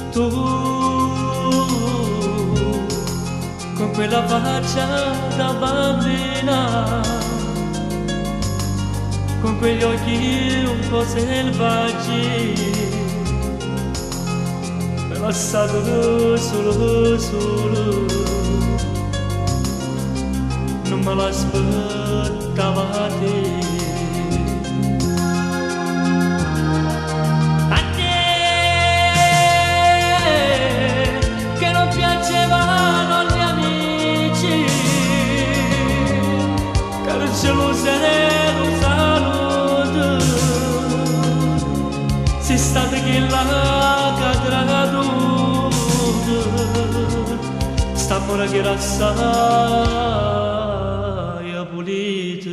Tu con quella faccia da bambina, con quegli occhi un po' selvaggi, mi hai lasciato solo, non me l'aspettavate. Lo saluto, sei stata quella che ha creduto, st'amore che era assai pulito.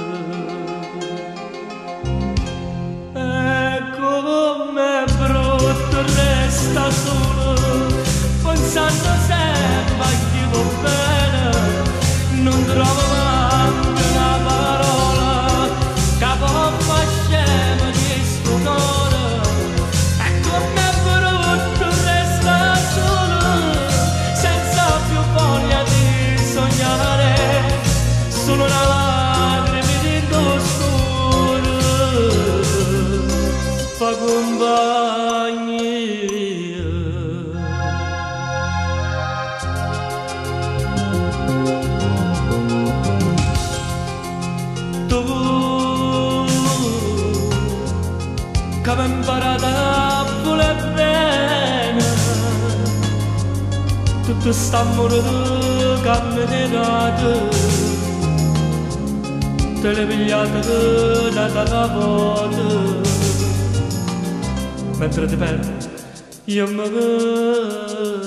E com'è brutto resta solo, pensando sempre a chi va bene, non trovo manco una parola che può far scemo di sto cuore. E com'è brutto resta solo, senza più voglia di sognare, solo una lacrima dentro scuro fa compagnia. Che avevo imparato a voler bene, tutto st'amore che mi hai dato, te l'hai pigliato da volta, mentre ti perdi io mi